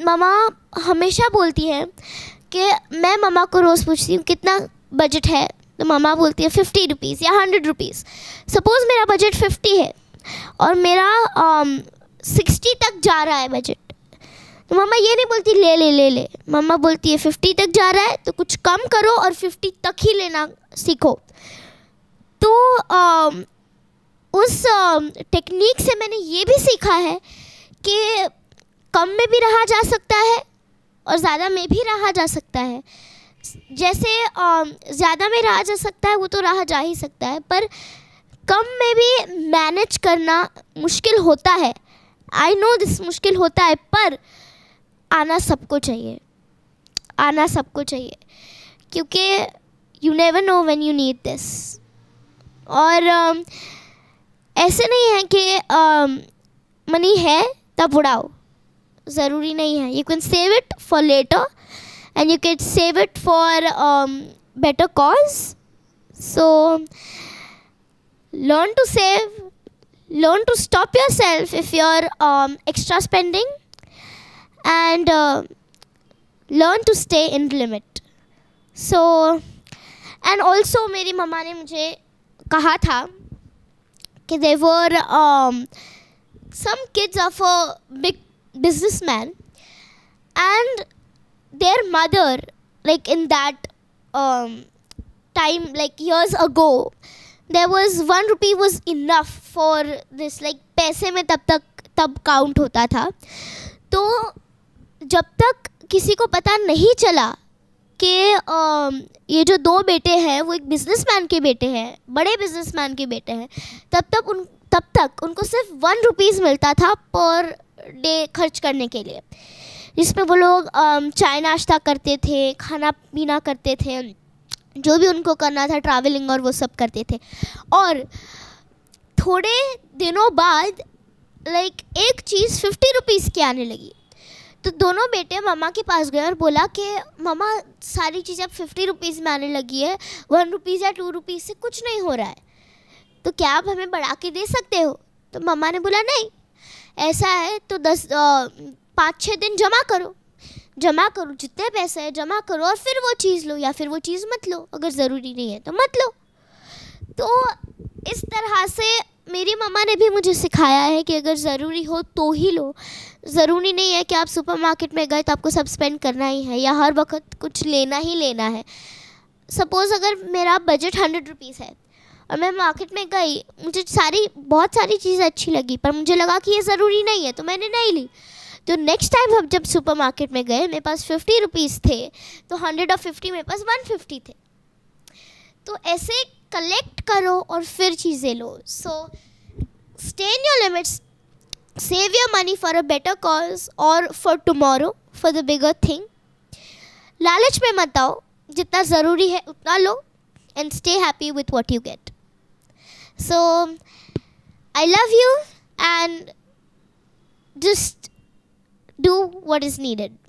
मम्मा हमेशा बोलती है कि मैं मम्मा को रोज़ पूछती हूँ कितना बजट है, तो मम्मा बोलती है 50 रुपीज़ या 100 रुपीज़। सपोज़ मेरा बजट 50 है और मेरा 60 तक जा रहा है बजट, तो मम्मा ये नहीं बोलती ले ले ले ले, मम्मा बोलती है 50 तक जा रहा है तो कुछ कम करो और 50 तक ही लेना सीखो। तो उस टेक्निक से मैंने ये भी सीखा है कि कम में भी रहा जा सकता है और ज़्यादा में भी रहा जा सकता है। जैसे ज़्यादा में रहा जा सकता है वो तो रहा जा ही सकता है, पर कम में भी मैनेज करना मुश्किल होता है। आई नो दिस मुश्किल होता है, पर आना सबको चाहिए, आना सबको चाहिए, क्योंकि you never know when you need this. और ऐसे नहीं है कि मनी है तब उड़ाओ, ज़रूरी नहीं है। You can save it for later and you can save it for better cause. So learn to save, learn to stop yourself if you're extra spending, and learn to stay in limit. So and also मेरी मम्मा ने मुझे कहा था कि there were some kids of a big businessman, and their mother, like in that time, like years ago, there was 1 rupee was enough for this, like पैसे में तब count होता था। तो जब तक किसी को पता नहीं चला कि ये जो 2 बेटे हैं वो एक बिजनेसमैन के बेटे हैं, बड़े बिजनेसमैन के बेटे हैं, तब तक उनको सिर्फ 1 रुपीज़ मिलता था पर डे खर्च करने के लिए, जिसमें वो लोग चाय नाश्ता करते थे, खाना पीना करते थे, जो भी उनको करना था, ट्रैवलिंग और वो सब करते थे। और थोड़े दिनों बाद लाइक एक चीज़ 50 रुपीज़ की आने लगी। तो दोनों बेटे मम्मा के पास गए और बोला कि मम्मा सारी चीज़ें अब 50 रुपीज़ में आने लगी है, 1 रुपीज़ या 2 रुपीज़ से कुछ नहीं हो रहा है, तो क्या आप हमें बढ़ा के दे सकते हो? तो मम्मा ने बोला नहीं, ऐसा है तो 5-6 दिन जमा करो, जितने पैसे हैं जमा करो और फिर वो चीज़ लो, या फिर वो चीज़ मत लो, अगर ज़रूरी नहीं है तो मत लो। तो इस तरह से मेरी मम्मा ने भी मुझे सिखाया है कि अगर ज़रूरी हो तो ही लो। ज़रूरी नहीं है कि आप सुपरमार्केट में गए तो आपको सब स्पेंड करना ही है या हर वक्त कुछ लेना ही लेना है। सपोज़ अगर मेरा बजट 100 रुपीज़ है और मैं मार्केट में गई, मुझे बहुत सारी चीज़ें अच्छी लगी, पर मुझे लगा कि ये ज़रूरी नहीं है तो मैंने नहीं ली। तो नेक्स्ट टाइम हम जब सुपरमार्केट में गए, मेरे पास 50 रुपीज़ थे, तो 100 और 50 मेरे पास 150 थे। तो ऐसे कलेक्ट करो और फिर चीज़ें लो। So stay in your limits, save your money for a better cause और for tomorrow, for the bigger thing. लालच में मत आओ, जितना ज़रूरी है उतना लो, and stay happy with what you get. So I love you, and just do what is needed.